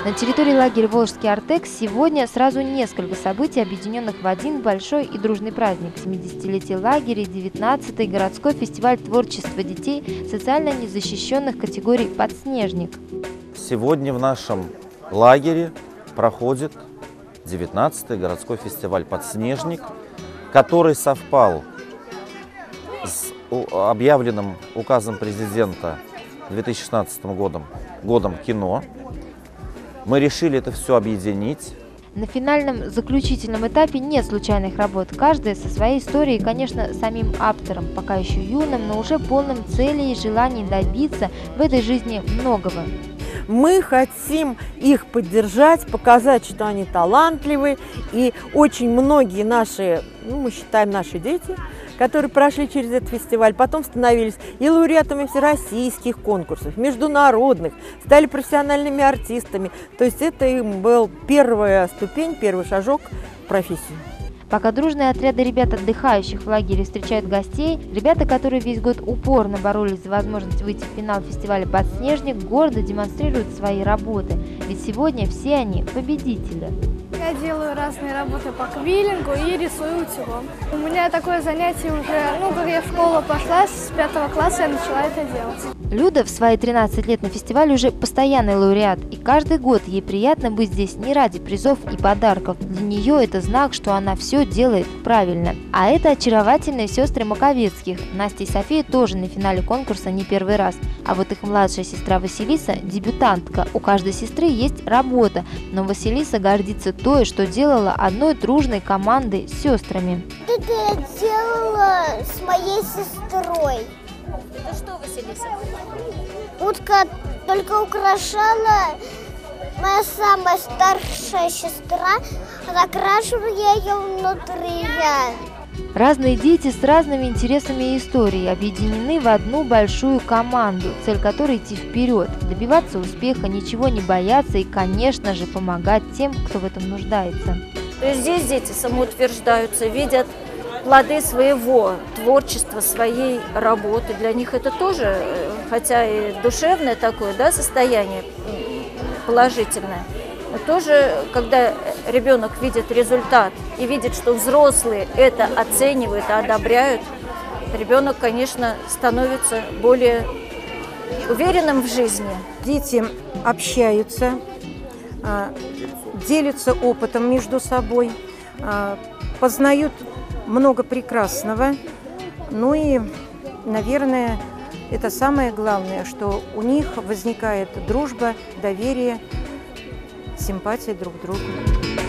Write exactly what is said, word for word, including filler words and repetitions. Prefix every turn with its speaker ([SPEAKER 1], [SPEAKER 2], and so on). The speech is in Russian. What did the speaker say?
[SPEAKER 1] На территории лагеря «Волжский Артек» сегодня сразу несколько событий, объединенных в один большой и дружный праздник – семидесятилетие лагеря и девятнадцатый городской фестиваль творчества детей социально незащищенных категорий «Подснежник».
[SPEAKER 2] Сегодня в нашем лагере проходит девятнадцатый городской фестиваль «Подснежник», который совпал с объявленным указом президента две тысячи шестнадцатым годом, годом кино. Мы решили это все объединить.
[SPEAKER 1] На финальном заключительном этапе нет случайных работ. Каждая со своей историей и, конечно, самим автором, пока еще юным, но уже полным целей и желаний добиться в этой жизни многого.
[SPEAKER 3] Мы хотим их поддержать, показать, что они талантливы. И очень многие наши, ну, мы считаем, наши дети, которые прошли через этот фестиваль, потом становились и лауреатами всероссийских конкурсов, международных, стали профессиональными артистами. То есть это им был первая ступень, первый шажок в профессию.
[SPEAKER 1] Пока дружные отряды ребят, отдыхающих в лагере, встречают гостей, ребята, которые весь год упорно боролись за возможность выйти в финал фестиваля «Подснежник», гордо демонстрируют свои работы. Ведь сегодня все они победители.
[SPEAKER 4] Я делаю разные работы по квиллингу и рисую утюгом. У меня такое занятие уже, ну, как я в школу пошла, с пятого класса я начала это делать.
[SPEAKER 1] Люда в свои тринадцать лет на фестивале уже постоянный лауреат, и каждый год ей приятно быть здесь не ради призов и подарков. Для нее это знак, что она все делает правильно. А это очаровательные сестры Маковецких. Настя и София тоже на финале конкурса не первый раз. А вот их младшая сестра Василиса – дебютантка. У каждой сестры есть работа, но Василиса гордится той, что делала одной дружной командой с сестрами.
[SPEAKER 5] Это я делала с моей сестрой.
[SPEAKER 6] Это что, Василиса?
[SPEAKER 5] Утка только украшала моя самая старшая сестра, накрашивала я ее внутри.
[SPEAKER 1] Разные дети с разными интересами и историей объединены в одну большую команду, цель которой идти вперед, добиваться успеха, ничего не бояться и, конечно же, помогать тем, кто в этом нуждается.
[SPEAKER 6] То есть здесь дети самоутверждаются, видят плоды своего творчества, своей работы. Для них это тоже, хотя и душевное такое, да, состояние положительное, но тоже, когда ребенок видит результат и видит, что взрослые это оценивают и одобряют, ребенок, конечно, становится более уверенным в жизни.
[SPEAKER 7] Дети общаются, делятся опытом между собой, познают много прекрасного. Ну и, наверное, это самое главное, что у них возникает дружба, доверие, симпатия друг к другу.